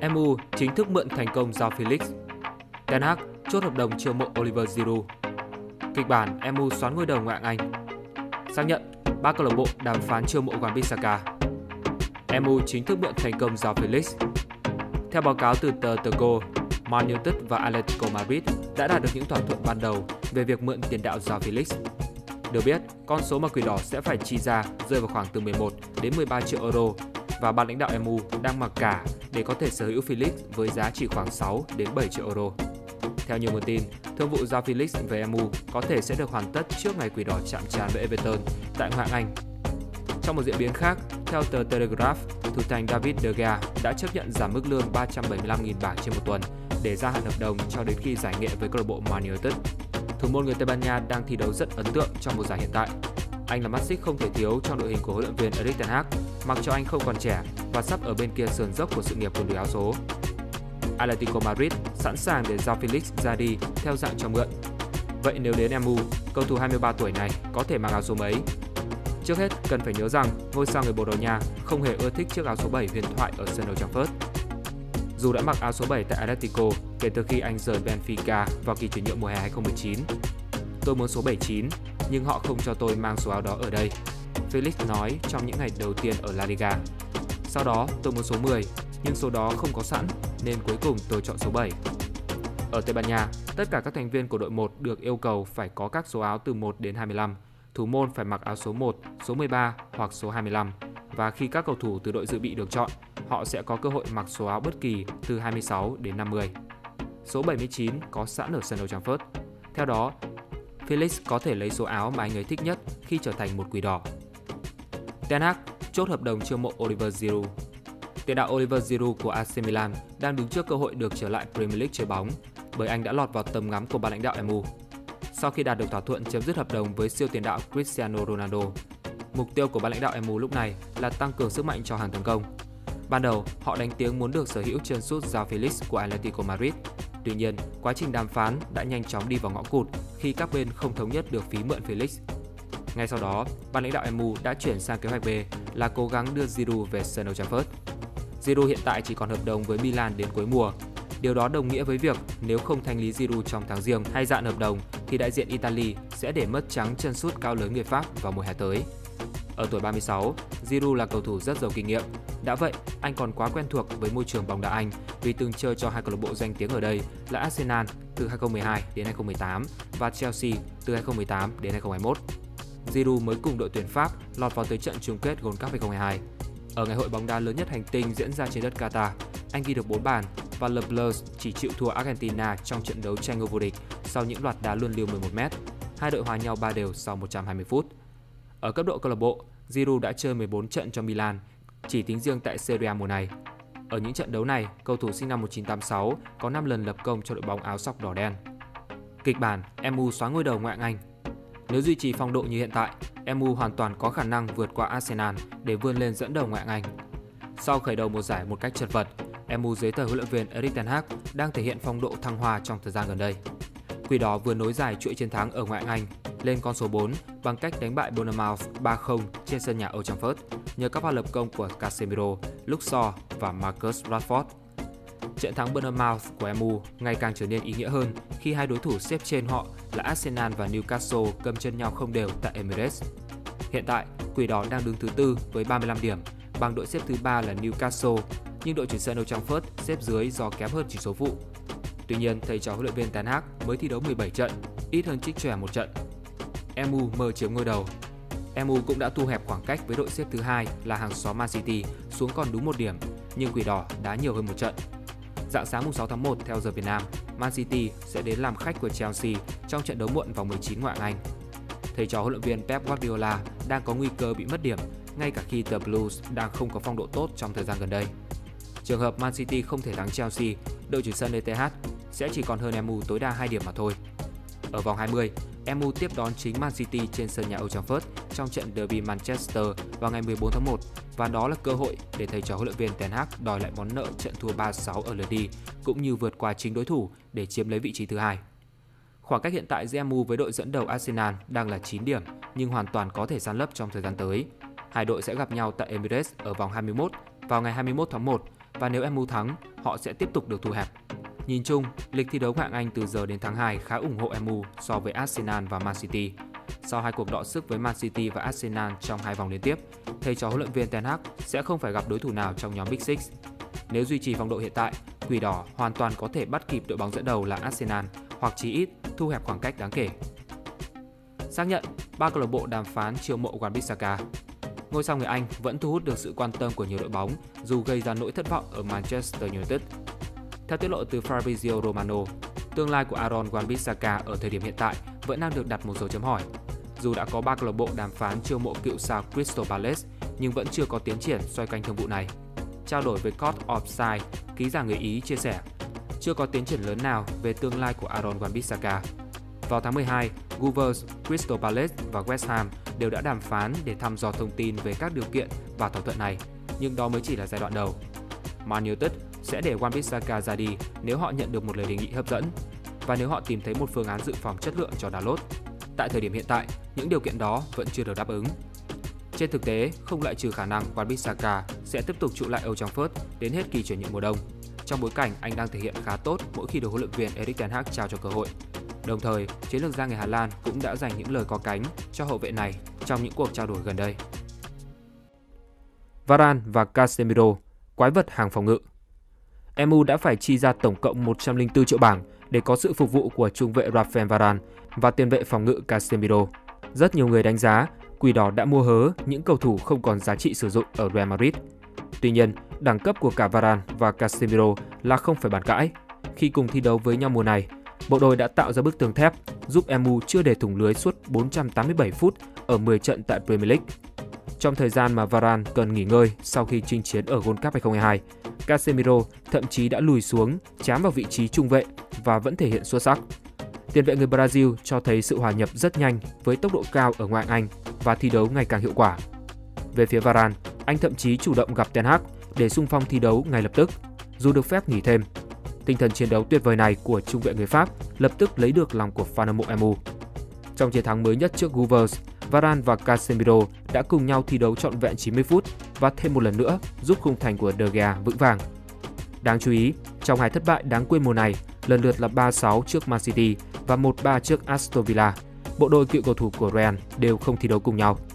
MU chính thức mượn thành công Joao Felix. Ten Hag chốt hợp đồng chiêu mộ Oliver Giroud. Kịch bản MU xoán ngôi đầu ngoại hạng Anh. Xác nhận 3 câu lạc bộ đàm phán chiêu mộ Wan-Bissaka. MU chính thức mượn thành công Joao Felix. Theo báo cáo từ tờ The Goal, Man United và Atletico Madrid đã đạt được những thỏa thuận ban đầu về việc mượn tiền đạo Joao Felix. Được biết, con số mà Quỷ Đỏ sẽ phải chi ra rơi vào khoảng từ 11 đến 13 triệu euro và ban lãnh đạo MU đang mặc cả để có thể sở hữu Felix với giá chỉ khoảng 6 đến 7 triệu euro. Theo nhiều nguồn tin, thương vụ Joao Felix về MU có thể sẽ được hoàn tất trước ngày Quỷ Đỏ chạm trán với Everton tại Ngoại hạng Anh. Trong một diễn biến khác, theo tờ Telegraph, thủ thành David De Gea đã chấp nhận giảm mức lương 375.000 bảng trên một tuần để gia hạn hợp đồng cho đến khi giải nghệ với câu lạc bộ Man United. Thủ môn người Tây Ban Nha đang thi đấu rất ấn tượng trong mùa giải hiện tại. Anh là mắt xích không thể thiếu trong đội hình của huấn luyện viên Erik ten Hag, mặc cho anh không còn trẻ và sắp ở bên kia sườn dốc của sự nghiệp quần đùi áo số. Atletico Madrid sẵn sàng để Joao Felix ra đi theo dạng cho mượn. Vậy nếu đến MU, cầu thủ 23 tuổi này có thể mang áo số mấy? Trước hết, cần phải nhớ rằng ngôi sao người Bồ Đào Nha không hề ưa thích chiếc áo số 7 huyền thoại ở sân Old Trafford. Dù đã mặc áo số 7 tại Atletico kể từ khi anh rời Benfica vào kỳ chuyển nhượng mùa hè 2019. Tôi muốn số 79, nhưng họ không cho tôi mang số áo đó ở đây, Felix nói trong những ngày đầu tiên ở La Liga. Sau đó, tôi muốn số 10, nhưng số đó không có sẵn, nên cuối cùng tôi chọn số 7. Ở Tây Ban Nha, tất cả các thành viên của đội 1 được yêu cầu phải có các số áo từ 1 đến 25. Thủ môn phải mặc áo số 1, số 13 hoặc số 25. Và khi các cầu thủ từ đội dự bị được chọn, họ sẽ có cơ hội mặc số áo bất kỳ từ 26 đến 50. Số 79 có sẵn ở sân Old Trafford. Theo đó, Felix có thể lấy số áo mà anh ấy thích nhất khi trở thành một Quỷ Đỏ. Ten Hag chốt hợp đồng chiêu mộ Oliver Giroud. Tiền đạo Oliver Giroud của AC Milan đang đứng trước cơ hội được trở lại Premier League chơi bóng bởi anh đã lọt vào tầm ngắm của ban lãnh đạo MU. Sau khi đạt được thỏa thuận chấm dứt hợp đồng với siêu tiền đạo Cristiano Ronaldo, mục tiêu của ban lãnh đạo MU lúc này là tăng cường sức mạnh cho hàng tấn công. Ban đầu, họ đánh tiếng muốn được sở hữu chân sút Joao Felix của Atletico Madrid. Tuy nhiên, quá trình đàm phán đã nhanh chóng đi vào ngõ cụt khi các bên không thống nhất được phí mượn Felix. Ngay sau đó, ban lãnh đạo MU đã chuyển sang kế hoạch B là cố gắng đưa Giroud về sân Old Trafford. Giroud hiện tại chỉ còn hợp đồng với Milan đến cuối mùa. Điều đó đồng nghĩa với việc nếu không thanh lý Giroud trong tháng Giêng hay dạn hợp đồng thì đại diện Italy sẽ để mất trắng chân sút cao lớn người Pháp vào mùa hè tới. Ở tuổi 36, Giroud là cầu thủ rất giàu kinh nghiệm. Đã vậy, anh còn quá quen thuộc với môi trường bóng đá Anh vì từng chơi cho hai câu lạc bộ danh tiếng ở đây là Arsenal từ 2012 đến 2018 và Chelsea từ 2018 đến 2021. Giroud mới cùng đội tuyển Pháp lọt vào tới trận chung kết World Cup 2022. Ở ngày hội bóng đá lớn nhất hành tinh diễn ra trên đất Qatar, anh ghi được 4 bàn và Le Bleu chỉ chịu thua Argentina trong trận đấu tranh ngôi vô địch sau những loạt đá luân lưu 11m. Hai đội hòa nhau 3 đều sau 120 phút. Ở cấp độ câu lạc bộ, Giroud đã chơi 14 trận cho Milan, chỉ tính riêng tại Serie A mùa này. Ở những trận đấu này, cầu thủ sinh năm 1986 có 5 lần lập công cho đội bóng áo sọc đỏ đen. Kịch bản MU xóa ngôi đầu ngoại hạng Anh. Nếu duy trì phong độ như hiện tại, MU hoàn toàn có khả năng vượt qua Arsenal để vươn lên dẫn đầu ngoại hạng Anh. Sau khởi đầu mùa giải một cách chật vật, MU dưới thời huấn luyện viên Erik ten Hag đang thể hiện phong độ thăng hoa trong thời gian gần đây. Quỷ Đỏ vừa nối dài chuỗi chiến thắng ở ngoại hạng Anh lên con số 4 bằng cách đánh bại Bournemouth 3-0 trên sân nhà Old Trafford nhờ các pha lập công của Casemiro, Luke Shaw và Marcus Rashford. Trận thắng Bournemouth của MU ngày càng trở nên ý nghĩa hơn khi hai đối thủ xếp trên họ là Arsenal và Newcastle cầm chân nhau không đều tại Emirates. Hiện tại, Quỷ Đỏ đang đứng thứ tư với 35 điểm, bằng đội xếp thứ 3 là Newcastle, nhưng đội chủ sân Old Trafford xếp dưới do kém hơn chỉ số vụ. Tuy nhiên, thầy trò huấn luyện viên Ten Hag mới thi đấu 17 trận, ít hơn Trích Chòe một trận. MU mơ chiếm ngôi đầu. MU cũng đã thu hẹp khoảng cách với đội xếp thứ 2 là hàng xóm Man City xuống còn đúng 1 điểm, nhưng Quỷ Đỏ đá nhiều hơn một trận. Rạng sáng 6 tháng 1 theo giờ Việt Nam, Man City sẽ đến làm khách của Chelsea trong trận đấu muộn vòng 19 ngoại hạng Anh. Thầy trò huấn luyện viên Pep Guardiola đang có nguy cơ bị mất điểm, ngay cả khi The Blues đang không có phong độ tốt trong thời gian gần đây. Trường hợp Man City không thể thắng Chelsea, đội chủ sân ETH sẽ chỉ còn hơn MU tối đa 2 điểm mà thôi. Ở vòng 20, MU tiếp đón chính Man City trên sân nhà Old Trafford trong trận derby Manchester vào ngày 14 tháng 1 và đó là cơ hội để thầy trò huấn luyện viên Ten Hag đòi lại món nợ trận thua 3-6 ở lượt đi cũng như vượt qua chính đối thủ để chiếm lấy vị trí thứ 2. Khoảng cách hiện tại giữa MU với đội dẫn đầu Arsenal đang là 9 điểm nhưng hoàn toàn có thể san lấp trong thời gian tới. Hai đội sẽ gặp nhau tại Emirates ở vòng 21 vào ngày 21 tháng 1 và nếu MU thắng, họ sẽ tiếp tục được thu hẹp. Nhìn chung, lịch thi đấu Ngoại hạng Anh từ giờ đến tháng 2 khá ủng hộ MU so với Arsenal và Man City. Sau hai cuộc đọ sức với Man City và Arsenal trong 2 vòng liên tiếp, thầy trò huấn luyện viên Ten Hag sẽ không phải gặp đối thủ nào trong nhóm Big Six. Nếu duy trì phong độ hiện tại, Quỷ Đỏ hoàn toàn có thể bắt kịp đội bóng dẫn đầu là Arsenal hoặc chí ít thu hẹp khoảng cách đáng kể. Xác nhận, 3 câu lạc bộ đàm phán chiêu mộ Wan-Bissaka. Ngôi sao người Anh vẫn thu hút được sự quan tâm của nhiều đội bóng dù gây ra nỗi thất vọng ở Manchester United. Theo tiết lộ từ Fabrizio Romano, tương lai của Aaron Wan-Bissaka ở thời điểm hiện tại vẫn đang được đặt một dấu chấm hỏi. Dù đã có 3 câu lạc bộ đàm phán chiêu mộ cựu sao Crystal Palace nhưng vẫn chưa có tiến triển xoay quanh thương vụ này. Trao đổi với Court Offside, ký giả người Ý chia sẻ, chưa có tiến triển lớn nào về tương lai của Aaron Wan-Bissaka. Vào tháng 12, Wolves, Crystal Palace và West Ham đều đã đàm phán để thăm dò thông tin về các điều kiện và thỏa thuận này, nhưng đó mới chỉ là giai đoạn đầu. Man United sẽ để Wan-Bissaka ra đi nếu họ nhận được một lời đề nghị hấp dẫn và nếu họ tìm thấy một phương án dự phòng chất lượng cho Dalot. Tại thời điểm hiện tại, những điều kiện đó vẫn chưa được đáp ứng. Trên thực tế, không loại trừ khả năng Wan-Bissaka sẽ tiếp tục trụ lại Old Trafford đến hết kỳ chuyển nhượng mùa đông, trong bối cảnh anh đang thể hiện khá tốt mỗi khi được huấn luyện viên Erik ten Hag trao cho cơ hội. Đồng thời, chiến lược gia người Hà Lan cũng đã dành những lời có cánh cho hậu vệ này trong những cuộc trao đổi gần đây. Varane và Casemiro, quái vật hàng phòng ngự. MU đã phải chi ra tổng cộng 104 triệu bảng để có sự phục vụ của trung vệ Rafael Varane và tiền vệ phòng ngự Casemiro. Rất nhiều người đánh giá Quỷ Đỏ đã mua hớ những cầu thủ không còn giá trị sử dụng ở Real Madrid. Tuy nhiên, đẳng cấp của cả Varane và Casemiro là không phải bàn cãi. Khi cùng thi đấu với nhau mùa này, bộ đôi đã tạo ra bức tường thép giúp MU chưa để thủng lưới suốt 487 phút ở 10 trận tại Premier League. Trong thời gian mà Varane cần nghỉ ngơi sau khi chinh chiến ở World Cup 2022, Casemiro thậm chí đã lùi xuống, chám vào vị trí trung vệ và vẫn thể hiện xuất sắc. Tiền vệ người Brazil cho thấy sự hòa nhập rất nhanh với tốc độ cao ở Ngoại hạng Anh và thi đấu ngày càng hiệu quả. Về phía Varane, anh thậm chí chủ động gặp Ten Hag để xung phong thi đấu ngay lập tức, dù được phép nghỉ thêm. Tinh thần chiến đấu tuyệt vời này của trung vệ người Pháp lập tức lấy được lòng của fan hâm mộ MU. Trong chiến thắng mới nhất trước Wolves, Varane và Casemiro đã cùng nhau thi đấu trọn vẹn 90 phút và thêm một lần nữa giúp khung thành của De Gea vững vàng. Đáng chú ý, trong hai thất bại đáng quên mùa này, lần lượt là 3-6 trước Man City và 1-3 trước Aston Villa, bộ đôi cựu cầu thủ của Real đều không thi đấu cùng nhau.